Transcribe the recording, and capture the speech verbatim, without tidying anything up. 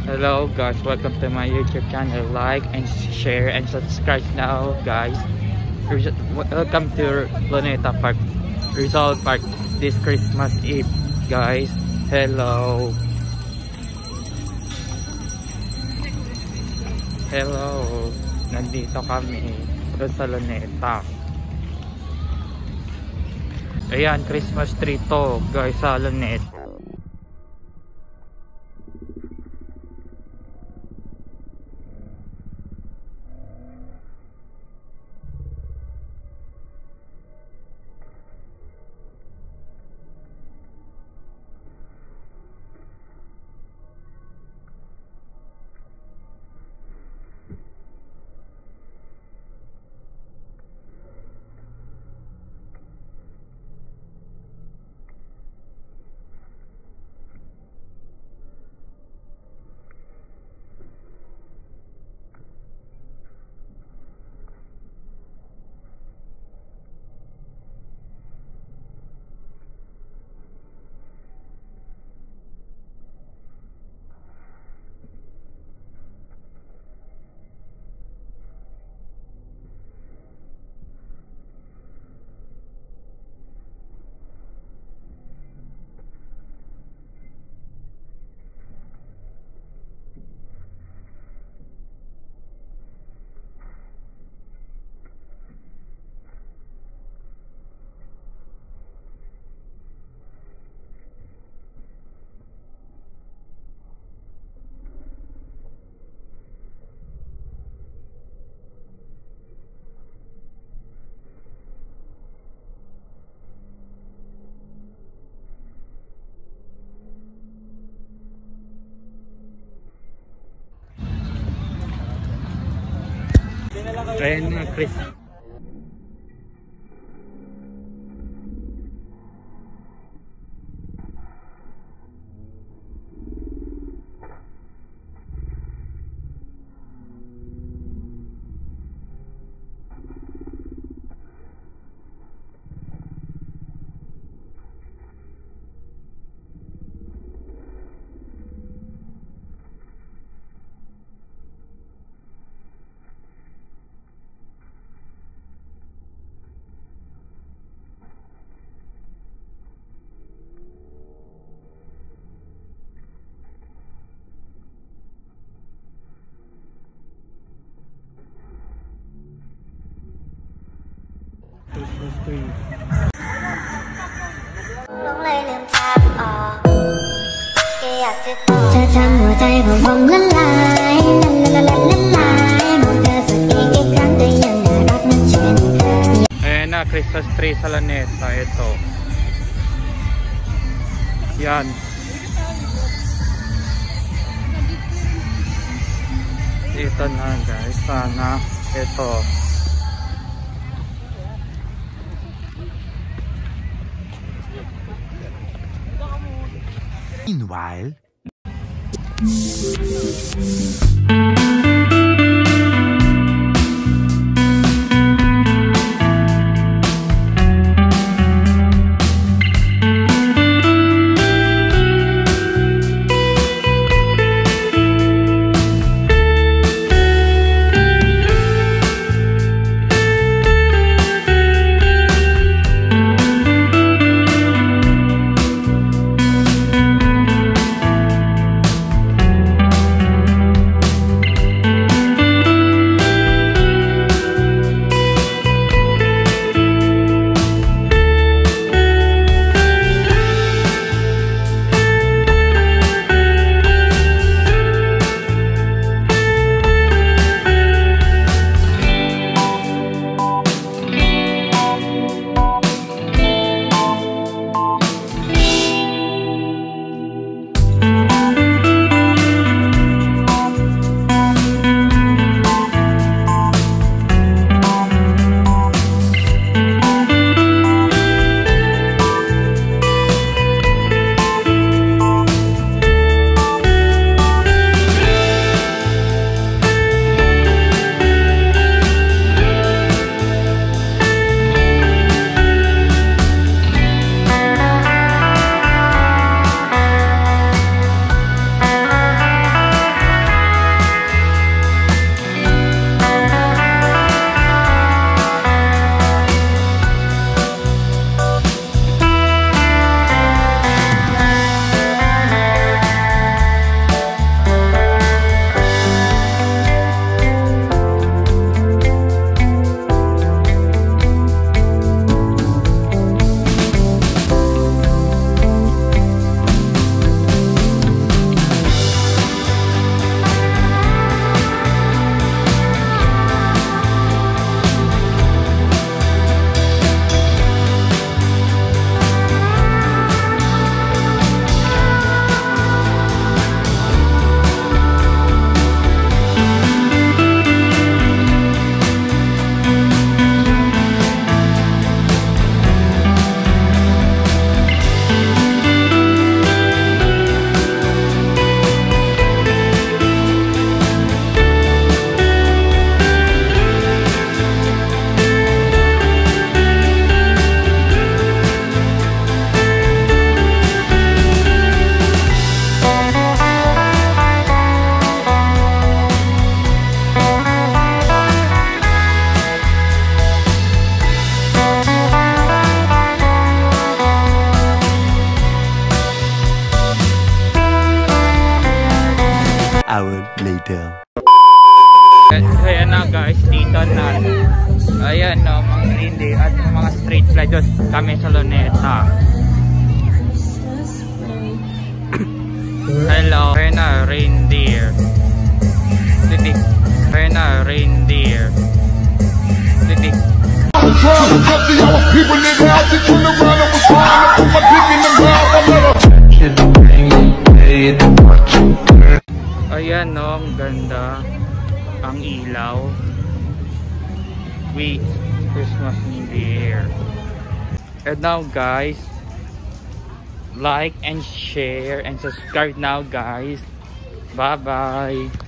Hello guys, welcome to my YouTube channel. Like and share and subscribe now guys. Welcome to Luneta Park, Rizal Park this Christmas Eve guys. Hello. Hello. Nandito kami sa Luneta. Ayan, Christmas tree to guys sa Luneta. Ayan na, Chris. Christmas tree. ลงเลยลืมทางออกแค่อยากจะบอกเธอทำหัวใจผมผมละลายละละละละลายมองเธอสักอีกอีกครั้งก็ยังน่ารักนั้นเช่นเคย Ayan na, Christmas tree sa Luneta. Ito. Yan. Ito na guys. Sana. Ito. Meanwhile, hour later. Ayan na guys, dito na. Ayan no, mga reindeer at mga street lights kami sa Luneta. Hello, ayan na, reindeer. Titik, ayan na, reindeer. Titik. Ayan no, ang ganda. Ang ilaw. Wait, Christmas in the air. And now guys, like and share and subscribe now guys. Bye bye.